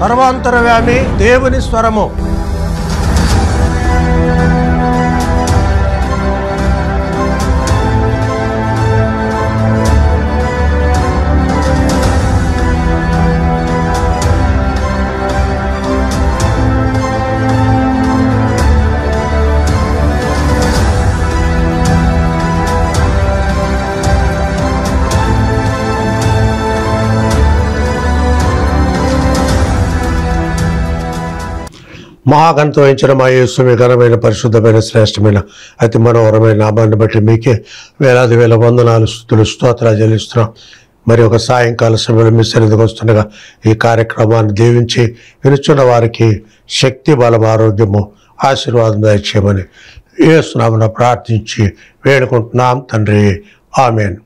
సర్వాంతరవ్యామి దేవుని స్వరము. మహాగణత వహించిన మా యేసు మీ ఘనమైన పరిశుద్ధమైన శ్రేష్టమైన అతి మనోహరమైన నామాన్ని బట్టి మీకే వేలాది వేల వందనాలు స్తుతులు స్తోత్రాలు చెల్లిస్తున్నాం. మరి ఒక సాయంకాల సమయంలో మీ సన్నిధికి వస్తుండగా ఈ కార్యక్రమాన్ని దీవించి వినుచున్న వారికి శక్తి బలం ఆరోగ్యము ఆశీర్వాదం దయచేయమని యేసు నామమున ప్రార్థించి వేడుకుంటున్నాం తండ్రి, ఆమేన్.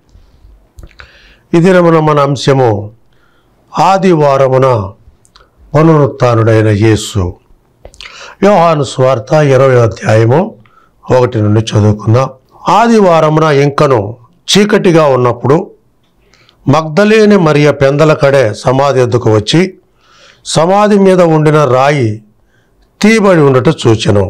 ఈ దినమున మన అంశము ఆదివారమున పునరుత్థానుడైన యేసు. యోహాను సువార్త 20వ అధ్యాయము 1 నుండి చదువుకుందాం. ఆదివారమున ఇంకను చీకటిగా ఉన్నప్పుడు మగ్దలేని మరియ పెందల కడే సమాధి ఎద్దుకు వచ్చి సమాధి మీద ఉండిన రాయి తీయబడి ఉండట చూచెను.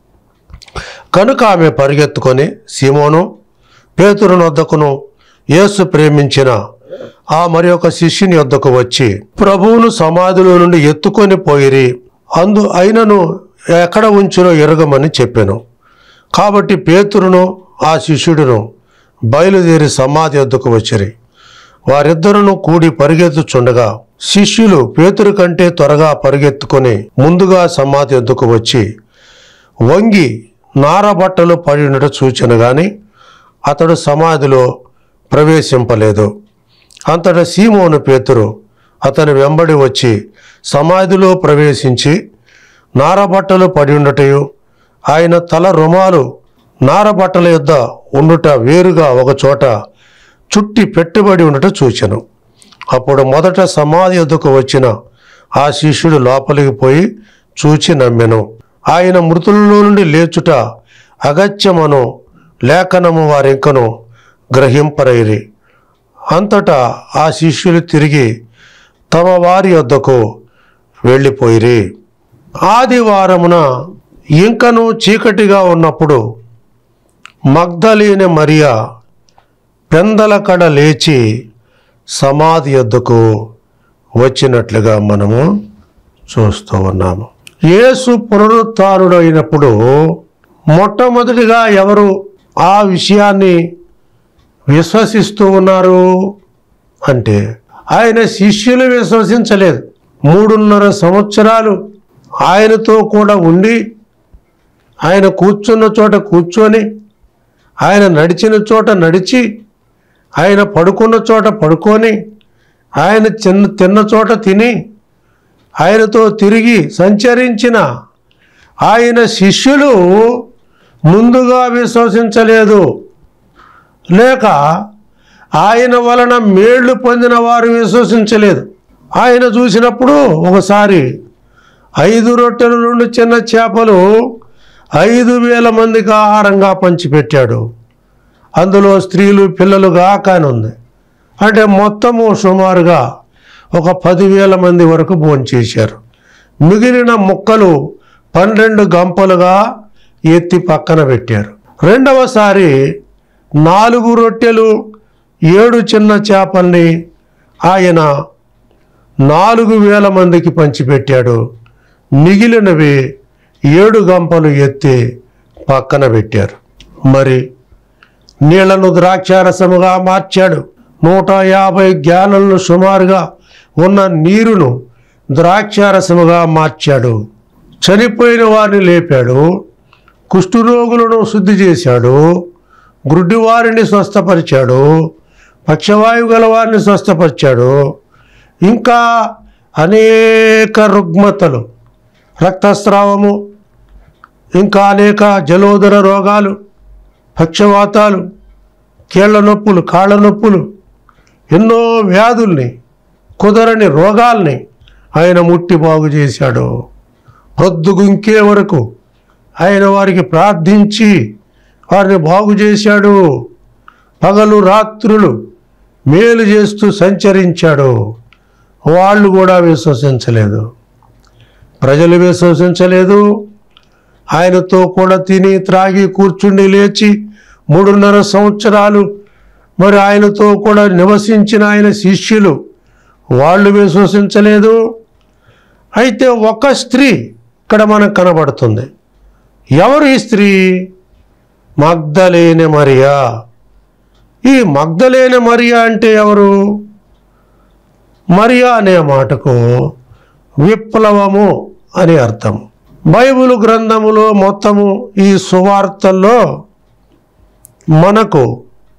కనుక ఆమె పరిగెత్తుకొని సీమోను పేతురుని వద్దకును యేసు ప్రేమించిన ఆ మరి ఒక శిష్యుని వద్దకు వచ్చి ప్రభువును సమాధిలో నుండి ఎత్తుకొని పోయిరి, అయినను ఎక్కడ ఉంచునో ఎరగమని చెప్పాను. కాబట్టి పేతురును ఆ శిష్యుడును బయలుదేరి సమాధి వద్దకు వచ్చిరి. వారిద్దరును కూడి పరిగెత్తుచుండగా శిష్యులు పేతురు కంటే త్వరగా పరిగెత్తుకొని ముందుగా సమాధి వద్దకు వచ్చి వంగి నారబట్టలు పడి ఉండట చూచెను గాని అతడు సమాధిలో ప్రవేశింపలేదు. అంతటా సీమోను పేతురు అతని వెంబడి వచ్చి సమాధిలో ప్రవేశించి నారబట్టలు పడి ఉండటయు ఆయన తల రుమాలు నారబట్టల యొద్ద ఉండుట వేరుగా ఒకచోట చుట్టి పెట్టుబడి ఉండట చూచెను. అప్పుడు మొదట సమాధి యొద్దకు వచ్చిన ఆ శిష్యుడు లోపలికి పోయి చూచి నమ్మెను. ఆయన మృతులలో నుండి లేచుట అగత్యమను లేఖనము వారింకను గ్రహింపరైరి. అంతటా ఆ శిష్యులు తిరిగి తమ వారి యొద్దకు వెళ్ళిపోయిరి. ఆదివారమున ఇంకను చీకటిగా ఉన్నప్పుడు మగ్దలేని మరియ పెందల కడ లేచి సమాధి యొద్దకు వచ్చినట్లుగా మనము చూస్తూ ఉన్నాము. యేసు పునరుత్థానుడు అయినప్పుడు మొట్టమొదటిగా ఎవరు ఆ విషయాన్ని విశ్వసిస్తూ ఉన్నారు అంటే ఆయన శిష్యులు విశ్వసించలేదు. 3.5 సంవత్సరాలు ఆయనతో కూడా ఉండి ఆయన కూర్చున్న చోట కూర్చొని ఆయన నడిచిన చోట నడిచి ఆయన పడుకున్న చోట పడుకొని ఆయన తిన్న చోట తిని ఆయనతో తిరిగి సంచరించిన ఆయన శిష్యులు ముందుగా విశ్వసించలేదు, లేక ఆయన వలన మేళ్లు పొందిన వారు విశ్వసించలేదు. ఆయన చూసినప్పుడు ఒకసారి 5 రొట్టెలు 2 చిన్న చేపలు 5,000 మందికి ఆహారంగా పంచిపెట్టాడు. అందులో స్త్రీలు పిల్లలుగా కానుంది. అంటే మొత్తము సుమారుగా ఒక 10,000 మంది వరకు భోంచేశారు. మిగిలిన ముక్కలు 12 గంపలుగా ఎత్తి పక్కన పెట్టారు. రెండవసారి 4 రొట్టెలు 7 చిన్న చేపల్ని ఆయన 4,000 మందికి పంచిపెట్టాడు. మిగిలినవి 7 గంపలు ఎత్తి పక్కన పెట్టారు. మరి నీళ్లను ద్రాక్షారసముగా మార్చాడు. 150 గ్యాలన్లు సుమారుగా ఉన్న నీరును ద్రాక్షారసముగా మార్చాడు. చనిపోయిన వారిని లేపాడు. కుష్ఠరోగులను శుద్ధి చేశాడు. గుడ్డివారిని స్వస్థపరిచాడు. పక్షవాయువు గల వారిని స్వస్థపరిచాడు. ఇంకా అనేక రుగ్మతలు, రక్తస్రావము, ఇంకా అనేక జలోదర రోగాలు, పక్షవాతాలు, కీళ్ల నొప్పులు, కాళ్ళ నొప్పులు, ఎన్నో వ్యాధుల్ని, కుదరని రోగాల్ని ఆయన ముట్టి బాగు చేశాడు. పొద్దుగుంకే వరకు ఆయన వారికి ప్రార్థించి వారిని బాగు చేశాడు. పగలు రాత్రులు మేలు చేస్తూ సంచరించాడు. వాళ్ళు కూడా విశ్వసించలేదు. ప్రజలు విశ్వసించలేదు. ఆయనతో కూడా తిని త్రాగి కూర్చుండి లేచి 3.5 సంవత్సరాలు మరి ఆయనతో కూడా నివసించిన ఆయన శిష్యులు వాళ్ళు విశ్వసించలేదు. అయితే ఒక స్త్రీ ఇక్కడ మనకు కనబడుతుంది. ఎవరు ఈ స్త్రీ? మగ్దలేనే మరియా. ఈ మగ్దలేనే మరియా అంటే ఎవరు? మరియా అనే మాటకు విప్లవము అని అర్థం. బైబిల్ గ్రంథములో మొత్తము ఈ సువార్తల్లో మనకు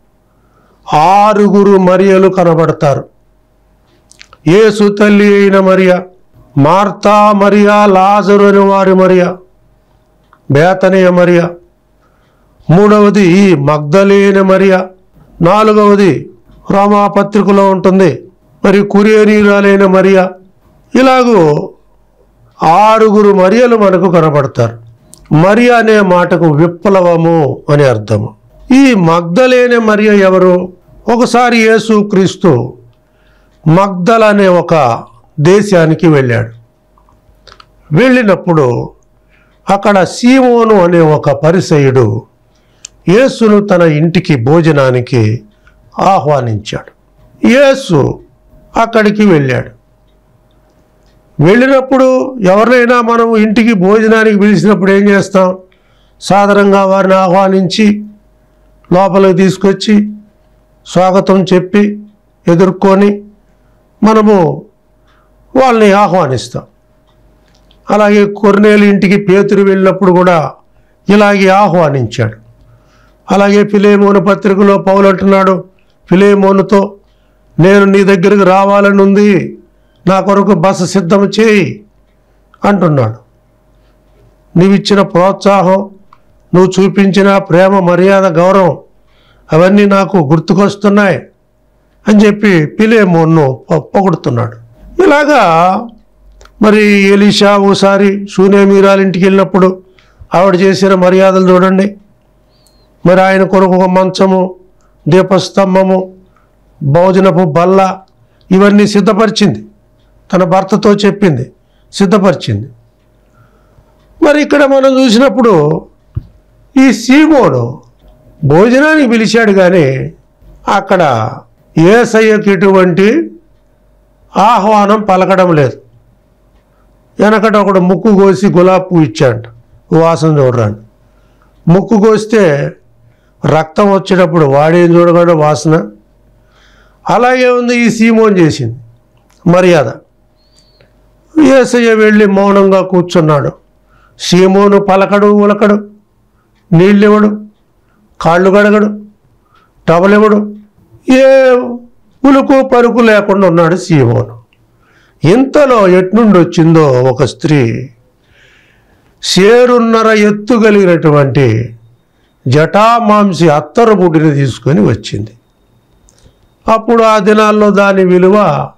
6 మరియలు కనబడతారు. యేసు తల్లి అయిన మరియా, మార్తా మరియా, లాజరు అని వారి మరియా, బేతనియ మరియా, 3వది ఈ మగ్దలేనే మరియా, 4వది రోమాపత్రికలో ఉంటుంది మరి కురేనీయురాలైన మరియా. ఇలాగూ 6 మరియలు మనకు కనబడతారు. మరియా అనే మాటకు విప్లవము అని అర్థము. ఈ మగ్దలేనే మరియా ఎవరు? ఒకసారి యేసు క్రీస్తు మగ్దల అనే ఒక దేశానికి వెళ్ళాడు. వెళ్ళినప్పుడు అక్కడ సీమోను అనే ఒక పరిసయ్యుడు యేసును తన ఇంటికి భోజనానికి ఆహ్వానించాడు. యేసు అక్కడికి వెళ్ళాడు. వెళ్ళినప్పుడు ఎవరినైనా మనం ఇంటికి భోజనానికి పిలిచినప్పుడు ఏం చేస్తాం? సాధారణంగా వారిని ఆహ్వానించి లోపలికి తీసుకొచ్చి స్వాగతం చెప్పి ఎదుర్కొని మనము వాళ్ళని ఆహ్వానిస్తాం. అలాగే కొర్నేలు ఇంటికి పేతురు వెళ్ళినప్పుడు కూడా ఇలాగే ఆహ్వానించాడు. అలాగే ఫిలేమోను పత్రికలో పౌలు అంటున్నాడు ఫిలేమోనుతో, నేను నీ దగ్గరికి రావాలని ఉంది, నా కొరకు బస సిద్ధం చేయి అంటున్నాడు. నీవిచ్చిన ప్రోత్సాహం, నువ్వు చూపించిన ప్రేమ, మర్యాద, గౌరవం అవన్నీ నాకు గుర్తుకొస్తున్నాయి అని చెప్పి ఫిలేమోను పొగుడుతున్నాడు. ఇలాగా మరి ఎలీషా ఓసారి షూనేమీరాల ఇంటికి వెళ్ళినప్పుడు ఆవిడ చేసిన మర్యాదలు చూడండి. మరి ఆయన కొరకు ఒక మంచము, దీపస్తంభము, భోజనపు బల్ల ఇవన్నీ సిద్ధపరిచింది. తన భర్తతో చెప్పింది, సిద్ధపరిచింది. మరి ఇక్కడ మనం చూసినప్పుడు ఈ సీమోను భోజనానికి పిలిచాడు, కానీ అక్కడ యేసయ్యకి ఎటువంటి ఆహ్వానం పలకడం లేదు. వెనకట ఒకడు ముక్కు కోసి గులాబీ పువ్వు ఇచ్చాడు, వాసన చూడరాని. ముక్కు కోస్తే రక్తం వచ్చేటప్పుడు వాడేం చూడగలడు వాసన. అలాగే ఉంది ఈ సీమోన్ చేసింది మర్యాద. యేసయ్య వెళ్ళి మౌనంగా కూర్చున్నాడు. సీమోను పలకడు, ఉలకడు, నీళ్ళివ్వడు, కాళ్ళు గడగడు, టవలివ్వడు, ఏ ఉలుకు పరుకు లేకుండా ఉన్నాడు సీమోను. ఇంతలో ఎట్నుండి వచ్చిందో ఒక స్త్రీ 1.5 ఎత్తు కలిగినటువంటి జటామాంసి అత్తరు బుడ్డిని తీసుకొని వచ్చింది. అప్పుడు ఆ దినాల్లో దాని విలువ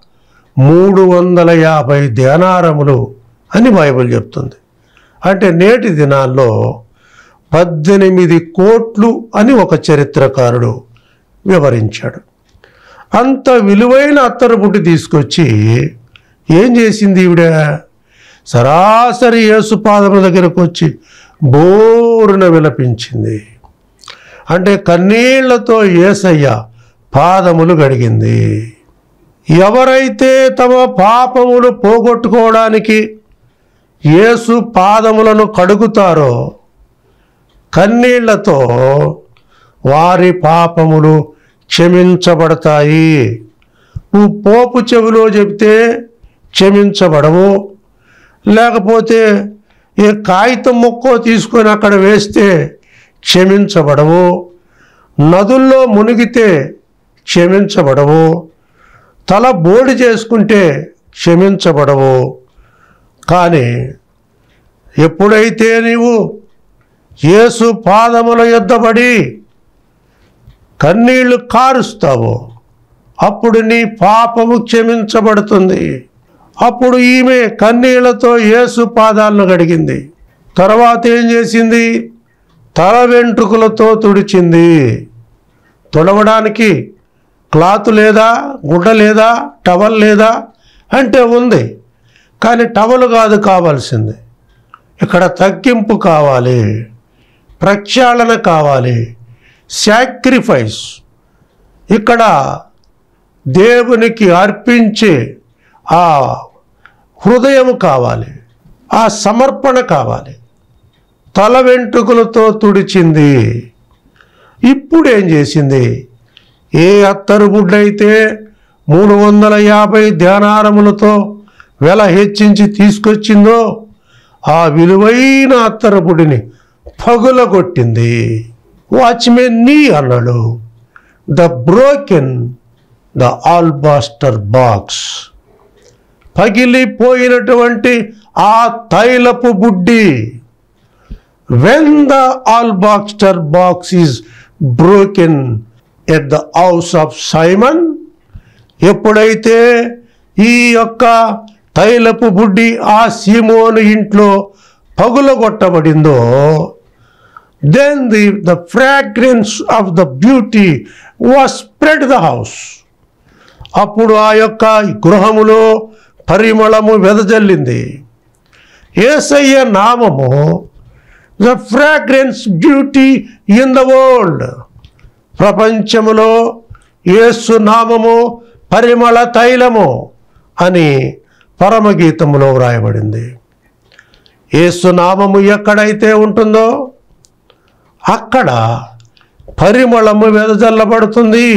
350 దేనారములు అని బైబిల్ చెప్తుంది. అంటే నేటి దినాల్లో 18 కోట్లు అని ఒక చరిత్రకారుడు వివరించాడు. అంత విలువైన అత్తరు బుడ్డి తీసుకొచ్చి ఏం చేసింది ఈవిడ? సరాసరి యేసు పాదముల దగ్గరకు వచ్చి బోరున విలపించింది. అంటే కన్నీళ్లతో యేసయ్య పాదములు గడిగింది. ఎవరైతే తమ పాపములు పోగొట్టుకోవడానికి యేసు పాదములను కడుగుతారో కన్నీళ్లతో వారి పాపములు క్షమించబడతాయి. నువ్వు పోపు చెవిలో చెబితే క్షమించబడవు, లేకపోతే ఏ కాగితం ముక్కో తీసుకొని అక్కడ వేస్తే క్షమించబడవు, నదుల్లో మునిగితే క్షమించబడవు, తల బోడి చేసుకుంటే క్షమించబడవు. కానీ ఎప్పుడైతే నీవు యేసు పాదముల యొద్దబడి కన్నీళ్లు కారుస్తావో అప్పుడు నీ పాపము క్షమించబడుతుంది. అప్పుడు ఈమె కన్నీళ్లతో యేసు పాదాలను కడిగింది. తర్వాత ఏం చేసింది? తల వెంట్రుకలతో తుడిచింది. తుడవడానికి క్లాత్ లేదా, గుడ్డ లేదా, టవల్ లేదా అంటే ఉంది, కానీ టవలు కాదు కావాల్సింది, ఇక్కడ తగ్గింపు కావాలి, ప్రక్షాళన కావాలి, సాక్రిఫైస్. ఇక్కడ దేవునికి అర్పించే ఆ హృదయం కావాలి, ఆ సమర్పణ కావాలి. తల వెంట్రుకలతో తుడిచింది. ఇప్పుడు ఏం చేసింది? ఏ అత్తరు గుడ్డైతే 350 ధ్యానారములతో వెల హెచ్చించి తీసుకొచ్చిందో ఆ విలువైన అత్తరు గుడిని పగులగొట్టింది. వాచ్మెన్ నీ అన్నాడు, the broken the alabaster box. పగిలిపోయినటువంటి ఆ తైలపు బుడ్డి. When the alabaster box is broken at the house of Simon, ఎప్పుడైతే ఈ యొక్క తైలపు బుడ్డి ఆ సీమోను ఇంట్లో పగులగొట్టబడిందో, then the fragrance of the beauty was spread the house. అప్పుడు ఆ యొక్క గృహములో పరిమళము వెదజల్లింది. యేసయ్య నామము the fragrance beauty in the world. ప్రపంచములో యేసు నామము పరిమళ తైలము అని పరమగీతములో వ్రాయబడింది. యేసు నామము ఎక్కడైతే ఉంటుందో అక్కడ పరిమళము వెదజల్లబడుతుంది.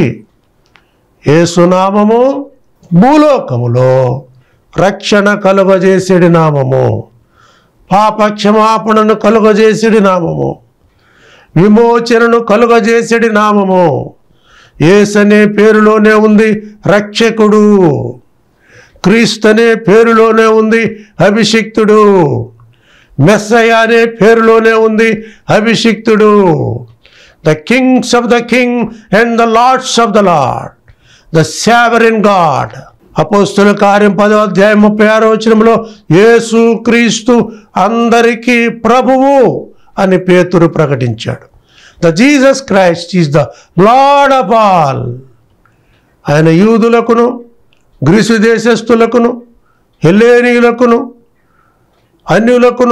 యేసు నామము భూలోకములో రక్షణ కలుగజేసేడి నామము, పాప క్షమాపణను కలుగజేసేడి నామము, విమోచనను కలుగజేసేడి నామము. యేసు అనే పేరులోనే ఉంది రక్షకుడు, క్రీస్తు అనే పేరులోనే ఉంది అభిషిక్తుడు, మెస్సయ అనే పేరులోనే ఉంది అభిషిక్తుడు. The kings of the king and the lords of the lord, the sovereign God. అపోస్తుల కార్యం 10వ అధ్యాయం 36వ వచనంలో యేసు క్రీస్తు అందరికీ ప్రభువు అని పేతురు ప్రకటించాడు. The Jesus Christ is the lord of all. ఆయన యూదులకును, గ్రీసు దేశస్థులకును, హెల్లేనీయులకును, అన్యులకును,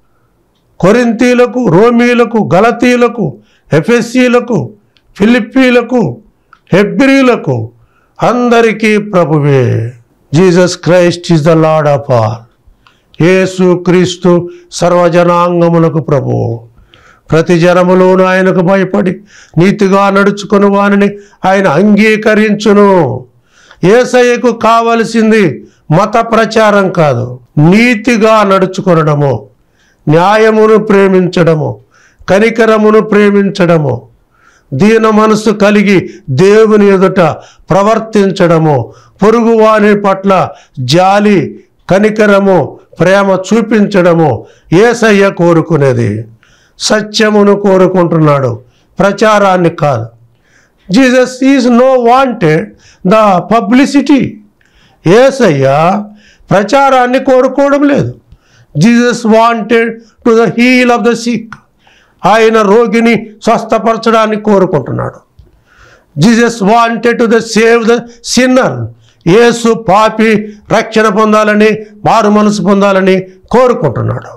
కొరింథీలకు, రోమీలకు, గలతీలకు, ఎఫెసీలకు, ఫిలిప్పీలకు, హెబ్రీలకు అందరికీ ప్రభువే. Jesus Christ is the lord of all. Yesu Kristu సర్వజనాంగములకు ప్రభువు. ప్రతి జనములోనూ ఆయనకు భయపడి నీతిగా నడుచుకుని వానిని ఆయన అంగీకరించును. యేసయ్యకు కావలసింది మత ప్రచారం కాదు, నీతిగా నడుచుకొనడము, న్యాయమును ప్రేమించడము, కనికరమును ప్రేమించడము, దీన మనసు కలిగి దేవుని ఎదుట ప్రవర్తించడము, పొరుగువాని పట్ల జాలి, కనికరము, ప్రేమ చూపించడము యేసయ్య కోరుకునేది. సత్యమును కోరుకుంటున్నాడు, ప్రచారాన్ని కాదు. Jesus is no wanted the publicity. Yesayya ప్రచారాన్ని కోరుకోవడం లేదు. Jesus wanted to the heal of the sick. ఆయన రోగిని స్వస్థపరచడానికి కోరుకుంటున్నాడు. Jesus wanted to the save the sinner. Yesu పాపి రక్షణ పొందాలని, మారు మనసు పొందాలని కోరుకుంటున్నాడు.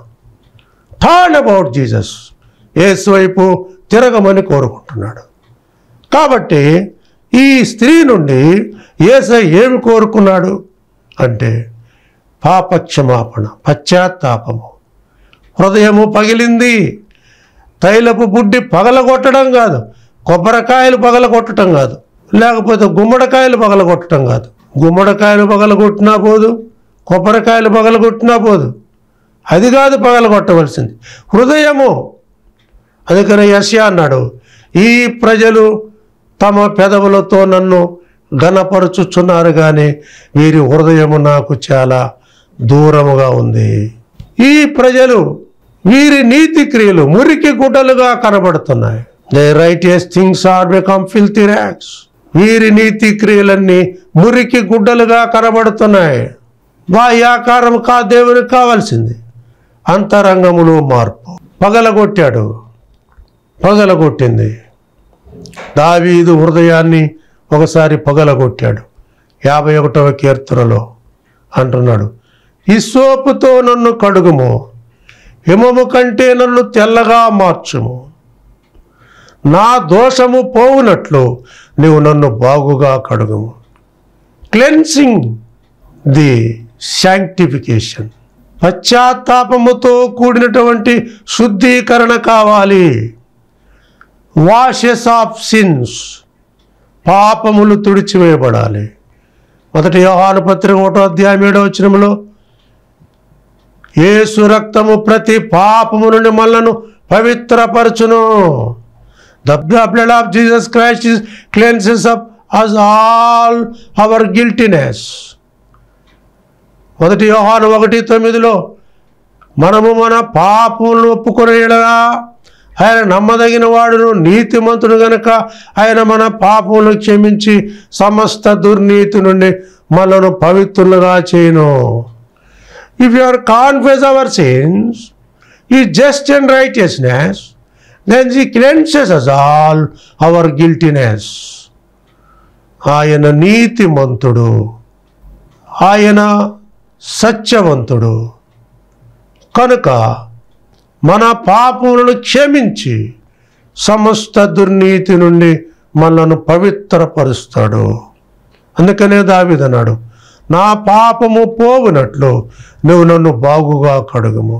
Turn about Jesus. యేసు వైపు తిరగమని కోరుకుంటున్నాడు. కాబట్టి ఈ స్త్రీ నుండి యేసయ్య ఏమి కోరుకున్నాడు అంటే పాప క్షమాపణ, పశ్చాత్తాపము. హృదయము పగిలింది. తైలపు బుడ్డి పగలగొట్టడం కాదు, కొబ్బరికాయలు పగలగొట్టడం కాదు, లేకపోతే గుమ్మడికాయలు పగలగొట్టడం కాదు. గుమ్మడికాయలు పగలగొట్టినా పోదు, కొబ్బరికాయలు పగలగొట్టినా పోదు. అది కాదు పగలగొట్టవలసింది, హృదయము. అందుకని యెషయా అన్నాడు, ఈ ప్రజలు తమ పెదవులతో నన్ను ఘనపరుచుచున్నారు కానీ వీరి హృదయము నాకు చాలా దూరముగా ఉంది. ఈ ప్రజలు, వీరి నీతి క్రియలు మురికి గుడ్డలుగా కనబడుతున్నాయి. They righteous things are become filthy rags. వీరి నీతి క్రియలన్నీ మురికి గుడ్డలుగా కనబడుతున్నాయి. బాహ్యాకారం దేవునికి కావాల్సింది, అంతరంగములో మార్పు. పగలగొట్టాడు, పగలగొట్టింది. దావీదు హృదయాన్ని ఒకసారి పగలగొట్టాడు. 51వ కీర్తనలో అంటున్నాడు, హిస్సోపుతో నన్ను కడుగుము, హిమము కంటే నన్ను తెల్లగా మార్చుము. నా దోషము పోవునట్లు నీవు నన్ను బాగుగా కడుగుము. క్లెన్సింగ్ ది శాంక్టిఫికేషన్, పశ్చాత్తాపముతో కూడినటువంటి శుద్ధీకరణ కావాలి. వాషెస్ ఆఫ్ సిన్స్, పాపములు తుడిచివేయబడాలి. 1 యోహాను పత్రిక 1:7 యేసు రక్తము ప్రతి పాపము నుండి మనలను పవిత్రపరచును. The blood of Jesus Christ cleanses us all our guiltiness. 1 యోహాను 1:9 మనము మన పాపములను ఒప్పుకొనే యెడల ఆయన నమ్మదగిన వాడును నీతిమంతుడు గనుక ఆయన మన పాపములను క్షమించి సమస్త దుర్నీతి నుండి మనలను పవిత్రులుగా చేయును. If you are confess our sins, He is just and righteousness, then He cleanses us all our guiltiness. ఆయన నీతిమంతుడు, ఆయన సత్యవంతుడు కనుక మన పాపములను క్షమించి సమస్త దుర్నీతి నుండి మనలను పవిత్రపరుస్తాడు. అందుకనే దావీదు అన్నాడు, నా పాపము పోవునట్లు నువ్వు నన్ను బాగుగా కడుగుము.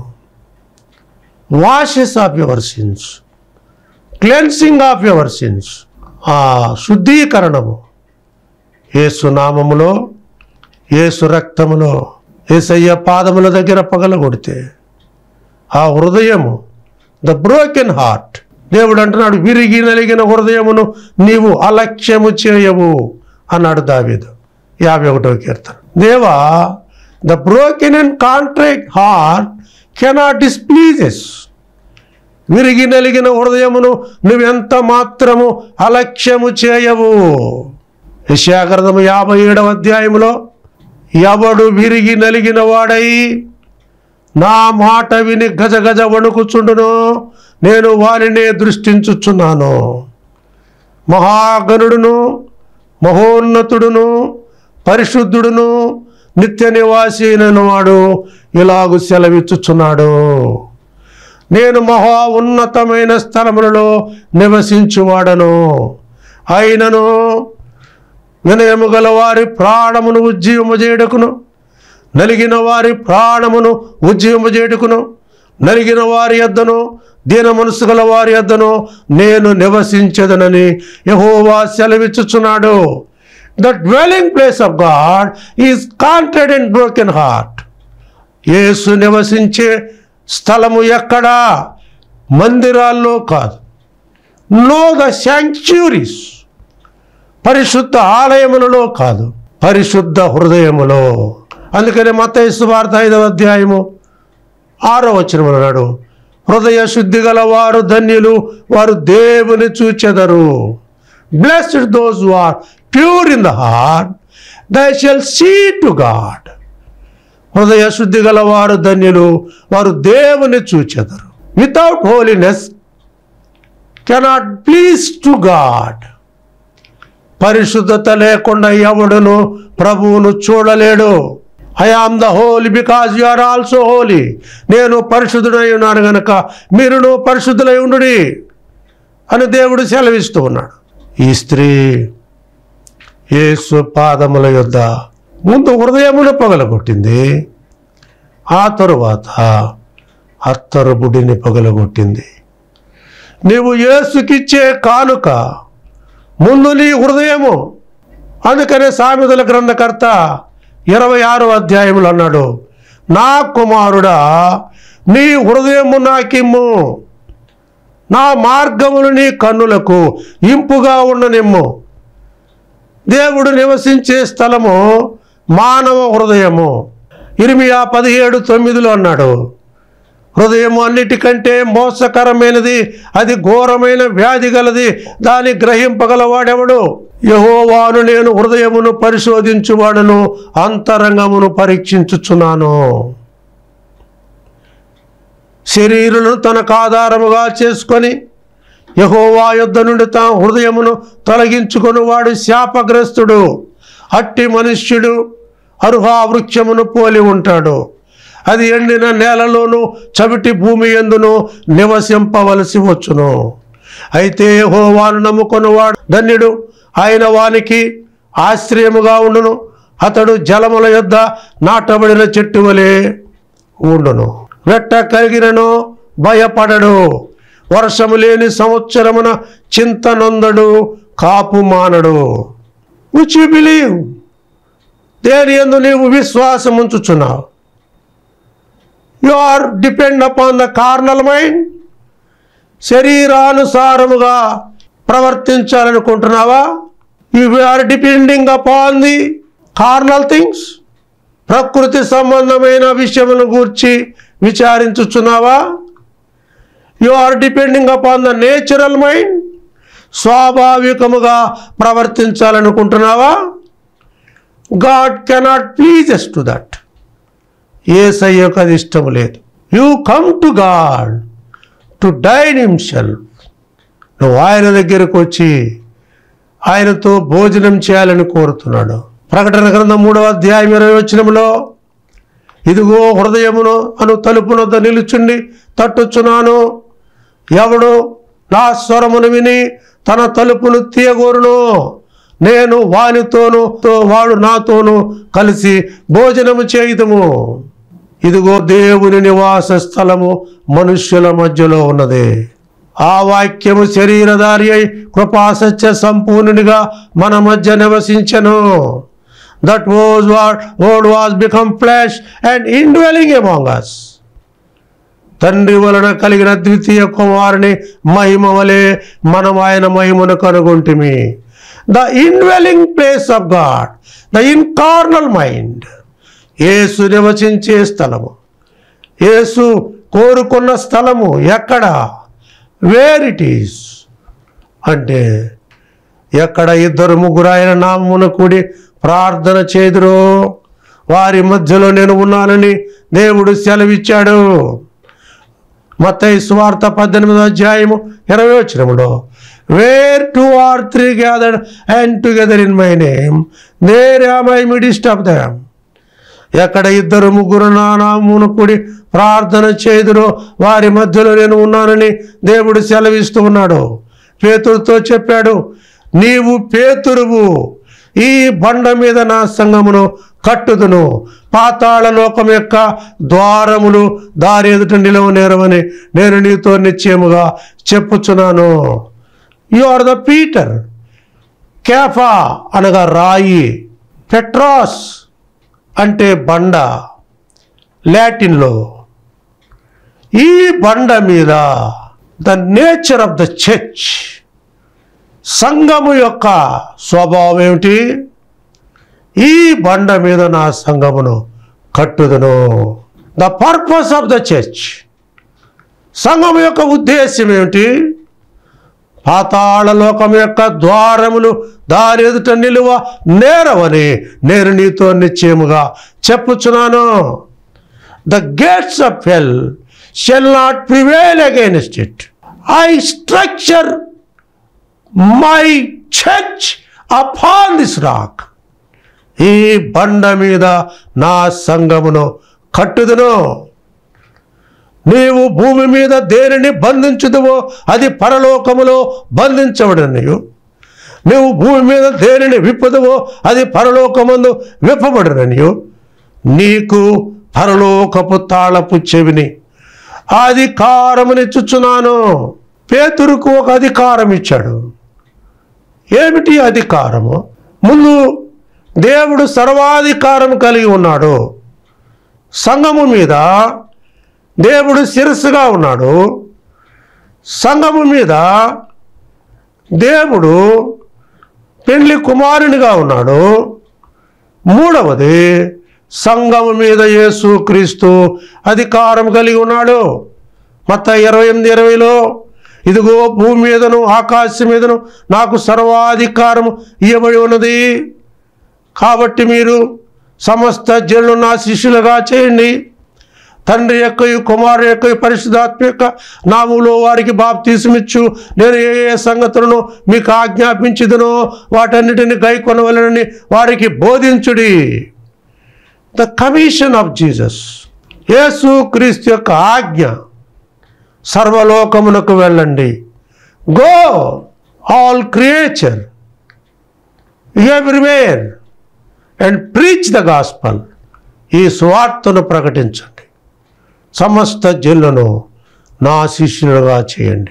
Washes of your sins, cleansing of your sins, ఆ శుద్ధీకరణము యేసు నామములో, యేసు రక్తములో, యేసయ్య పాదముల దగ్గర పగలగొడితే ఆ హృదయము, ద బ్రోకెన్ హార్ట్, దేవుడు అంటున్నాడు విరిగి నలిగిన హృదయమును నీవు అలక్ష్యము చేయవు అన్నాడు దావీదు 51వ కీర్తన. దేవా, the broken and contrite heart cannot displeases. విరిగి నలిగిన హృదయమును నువ్వెంత మాత్రము అలక్ష్యము చేయవు. యెషయా గ్రంథము 57వ ఎవడు విరిగి నలిగిన వాడై నా మాట విని గజగజ వణుకుచుండును, నేను వారినే దృష్టించుచున్నాను. మహాగణుడును, మహోన్నతుడును, పరిశుద్ధుడును, నిత్య నివాసి అయిన వాడు ఇలాగు సెలవిచ్చుచున్నాడు, నేను మహా ఉన్నతమైన స్థలములలో నివసించువాడను. అయినను వినయము గల వారి ప్రాణమును ఉజ్జీవముచేయుటకును, నలిగిన వారి ప్రాణమును ఉజ్జీవముచేయుటకును, నలిగిన వారి యొద్దను, దీన మనసు గల వారి యొద్దను నేను నివసించదనని యెహోవా సెలవిచ్చుచున్నాడు. The dwelling place of God is contrite and broken heart. Yesu నివసించే స్థలము ఎక్కడా? మందిరాల్లో కాదు. నో ద శాంక్చురీస్, పరిశుద్ధ ఆలయములలో కాదు, పరిశుద్ధ హృదయములో. అందుకనే మత్తయి సువార్త 5:6 అన్నాడు, హృదయ శుద్ధి గల వారు ధన్యులు, వారు దేవుని చూచెదరు. Blessed those who are pure in the heart, they shall see to God. హృదయ శుద్ధి గల వారు ధన్యులు, వారు దేవుని చూచెదరు. Without holiness cannot please to God. పరిశుద్ధత లేకుండా ఎవడును ప్రభువును చూడలేడు. I am the holy because you are also holy. నేను పరిశుద్ధుడై ఉన్నాను గనక మీరును పరిశుద్ధులై ఉండుడి అని దేవుడు సెలవిస్తూ ఉన్నాడు. ఈ స్త్రీ యేసు పాదముల యొద్ద ముందు హృదయమును పగలగొట్టింది, ఆ తరువాత అత్తరు బుడిని పగలగొట్టింది. నీవు యేసుకిచ్చే కానుక ముందు నీ హృదయము. అందుకనే సామెతల గ్రంథకర్త 26వ అన్నాడు, నా కుమారుడా నీ హృదయము నాకిమ్ము, నా మార్గములు నీ కన్నులకు ఇంపుగా ఉండనిమ్ము. దేవుడు నివసించే స్థలము మానవ హృదయము. ఇర్మియా 17:9 అన్నాడు, హృదయము అన్నిటికంటే మోసకరమైనది, అది ఘోరమైన వ్యాధి గలది, దాన్ని గ్రహింపగలవాడెవడు? యెహోవాను నేను హృదయమును పరిశోధించువాడను, అంతరంగమును పరీక్షించుచున్నాను. శరీరులను తనకు ఆధారముగా చేసుకొని యెహోవా యొద్ద నుండి తన హృదయమును తొలగించుకొని వాడు శాపగ్రస్తుడు. అట్టి మనుష్యుడు అరుహా వృక్షమును పోలి ఉంటాడు. అది ఎండిన నేలలోను చవిటి భూమి యందును నివసింపవలసి వచ్చును. అయితే యెహోవాను నమ్ముకొనువాడు ధన్యుడు, ఆయన వానికి ఆశ్రయముగా ఉండును. అతడు జలముల యొద్ద నాటబడిన చెట్టు వలె ఉండును. వెట్ట కలిగినను భయపడడు, వర్షము లేని సంవత్సరమున చింత నొందడు, కాపు మానడు. విచ్ యు బిలీవ్, దేని యందు నీవు విశ్వాసం ఉంచుచున్నావు? You are depend upon the carnal mind. శరీరానుసారముగా ప్రవర్తించాలనుకుంటున్నావా? You are depending upon the carnal things. ప్రకృతి సంబంధమైన విషయములను గూర్చి విచారించుచున్నావా? You are depending upon the natural mind. స్వాభావికముగా ప్రవర్తించాలనుకుంటున్నావా? God cannot please us to that. యేసయ్యకు అది ఇష్టం లేదు. You come to God to deny himself. నువ్వు ఆయన దగ్గరకు వచ్చి ఆయనతో భోజనం చేయాలని కోరుతున్నాడు. ప్రకటన గ్రంథం 3వ అధ్యాయం 20వ వచనములో, ఇదిగో హృదయమును అను తలుపునొద్ద నిలుచుండి తట్టుచున్నాను. ఎవడు నా స్వరమును విని తన తలుపును తీయగోరును, నేను వానితోను వాడు నాతోను కలిసి భోజనము చేయుదుము. ఇదిగో దేవుని నివాస స్థలము మనుష్యుల మధ్యలో ఉన్నది. ఆ వాక్యము శరీరధారి అయి కృపాసత్య సంపూర్ణునిగా మన మధ్య నివసించెను. That word was become flesh and indwelling among us. తండ్రి వలన కలిగిన ద్వితీయ కుమారుని మహిమ వలె మనం ఆయన మహిమను కనుగొంటిమి. The indwelling place of God, the incarnal mind. Yesu నివసించే స్థలము, యేసు కోరుకున్న స్థలము ఎక్కడ? వేర్ ఇట్ ఈస్ అంటే, ఎక్కడ ఇద్దరు ముగ్గురు ఆయన నామమున కూడి ప్రార్థన చేదురో వారి మధ్యలో నేను ఉన్నానని దేవుడు సెలవిచ్చాడు. మత్తయి సువార్త 18వ అధ్యాయము 20వ వచనములో, where 2 or 3 gathered and together in my name, there am I midst of them. ఎక్కడ ఇద్దరు ముగ్గురు నా నామమున కూడి ప్రార్థన చేదురో వారి మధ్యలో నేను ఉన్నానని దేవుడు సెలవిస్తూ ఉన్నాడు. పేతురుతో చెప్పాడు, నీవు పేతురువు, ఈ బండ మీద నా సంఘమును కట్టుదును, పాతాళ లోకం యొక్క ద్వారములు దారి ఎదుట నిలవనేరవని నేను నీతో నిశ్చయముగా చెప్పుచున్నాను. You are the Peter. కేఫా అనగా రాయి, పెట్రాస్ అంటే బండ లాటిన్లో. ఈ బండ మీద the nature of the church, సంఘము యొక్క స్వభావం ఏమిటి? ఈ బండ మీద నా సంఘమును కట్టుదును. The purpose of the church, సంఘం యొక్క ఉద్దేశ్యం ఏమిటి? పాతాళ లోకం యొక్క ద్వారములు దారి ఎదుట నిలువ నేరవని నేను నీతో నిశ్చయముగా చెప్పుచున్నాను. The gates of hell shall not prevail against it. I structure my church upon this rock. ఈ బండ మీద నా సంఘమును కట్టుదును. నీవు భూమి మీద దేనిని బంధించుదువో అది పరలోకములో బంధించబడనియు, నీవు భూమి మీద దేనిని విప్పుదువో అది పరలోకమందు విప్పబడననియు నీకు పరలోకపు తాళపు చెవిని అధికారమునిచ్చుచున్నాను. పేతురుకు ఒక అధికారం ఇచ్చాడు. ఏమిటి అధికారము? ముందు దేవుడు సర్వాధికారం కలిగి ఉన్నాడు. సంఘము మీద దేవుడు శిరస్సుగా ఉన్నాడు. సంఘము మీద దేవుడు పెండ్లి కుమారునిగా ఉన్నాడు. మూడవది, సంఘము మీద యేసు క్రీస్తు అధికారం కలిగి ఉన్నాడు. మత్తయి 28:20లో, ఇదిగో భూమి మీదను ఆకాశం మీదను నాకు సర్వాధికారం ఇవ్వబడి ఉన్నది, కాబట్టి మీరు సమస్త జనులను నా శిష్యులుగా చేయండి, తండ్రి యొక్క కుమారుని యొక్క పరిశుద్ధాత్మ యొక్క నామములో వారికి బాప్తీసమిచ్చు, నేను ఏ ఏ సంగతులను మీకు ఆజ్ఞాపించుదునో వాటన్నిటిని గైకొనవలెనని వారికి బోధించుడి. The commission of Jesus. యేసు క్రీస్తు యొక్క ఆజ్ఞ, సర్వలోకమునకు వెళ్ళండి, go all creature everywhere and preach the gospel. ఈ సువార్తను ప్రకటించండి, సమస్త జనులను నా శిష్యులుగా చేయండి.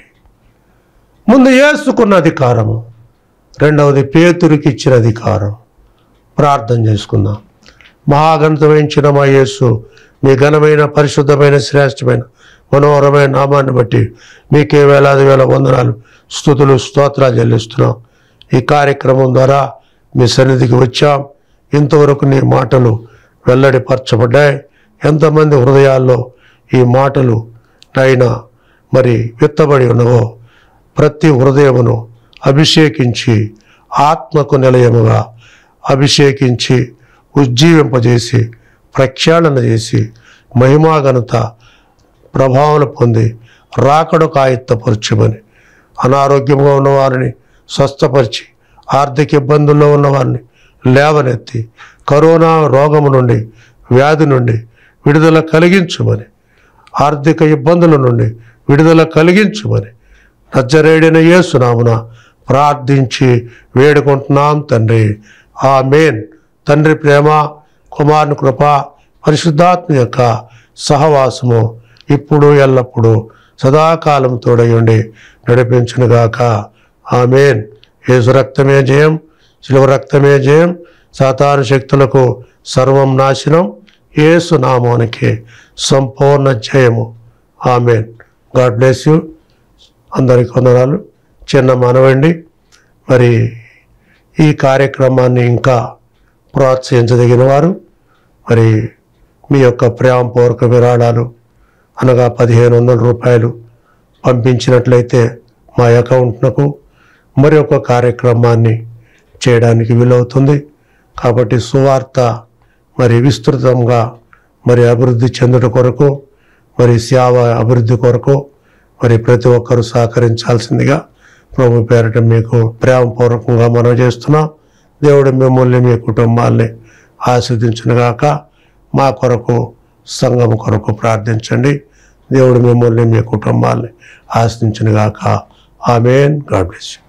ముందు యేసుకున్న అధికారము, రెండవది పేతురికి ఇచ్చిన అధికారం. ప్రార్థన చేసుకుందాం. మహాఘనత వహించిన మా యేసు, మీ ఘనమైన పరిశుద్ధమైన శ్రేష్టమైన మనోహరమైన నామాన్ని బట్టి మీకే వేలాది వేల వందనాలు, స్తుతులు, స్తోత్రాలు చెల్లిస్తున్నాం. ఈ కార్యక్రమం ద్వారా మీ సన్నిధికి వచ్చాం. ఇంతవరకు నీ మాటలు వెల్లడిపరచబడ్డాయి. ఎంతమంది హృదయాల్లో ఈ మాటలు అయినా మరి విత్తబడి ఉన్నవో ప్రతి హృదయమును అభిషేకించి, ఆత్మకు నిలయముగా అభిషేకించి, ఉజ్జీవింపజేసి, ప్రక్షాళన చేసి, మహిమాఘనత ప్రభావాలు పొంది రాకడకు ఆయత్తపరచమని, అనారోగ్యంగా ఉన్నవారిని స్వస్థపరిచి, ఆర్థిక ఇబ్బందుల్లో ఉన్నవారిని లేవనెత్తి, కరోనా రోగము నుండి, వ్యాధి నుండి విడుదల కలిగించుమని, ఆర్థిక ఇబ్బందుల నుండి విడుదల కలిగించుమని నజరేయుడైన యేసు నామమున ప్రార్థించి వేడుకుంటున్నాం తండ్రి. ఆమేన్. తండ్రి ప్రేమ, కుమారుని కృప, పరిశుద్ధాత్మ యొక్క సహవాసము ఇప్పుడు ఎల్లప్పుడూ సదాకాలం తోడయుండి నడిపించునుగాక. ఆమేన్. యేసు రక్తమే జయం, శిలువ రక్తమే జయం, సాతాను శక్తులకు సర్వం నాశనం, యేసు నామానికి సంపూర్ణ జయము. ఆమేన్. God bless you. అందరికీ వందనాలు. చిన్న మనవండి, మరి ఈ కార్యక్రమాన్ని ఇంకా ప్రోత్సహించదగిన వారు మరి మీ యొక్క ప్రేమపూర్వక విరాళాలు అనగా 1500 రూపాయలు పంపించినట్లయితే మా అకౌంట్నకు మరి ఒక కార్యక్రమాన్ని చేయడానికి వీలవుతుంది. కాబట్టి సువార్త మరి విస్తృతంగా మరి అభివృద్ధి చెందుట కొరకు, మరి సేవ అభివృద్ధి కొరకు మరి ప్రతి ఒక్కరూ సహకరించాల్సిందిగా ప్రభు పేరట మీకు ప్రేమపూర్వకంగా మనవి చేస్తున్నాం. దేవుడు మిమ్మల్ని, మీ కుటుంబాల్ని ఆశీర్వదించునుగాక. మా కొరకు, సంఘం కొరకు ప్రార్థించండి. దేవుడు మిమ్మల్ని, మీ కుటుంబాల్ని ఆశీర్వదించునుగాక. ఆమేన్. God bless you.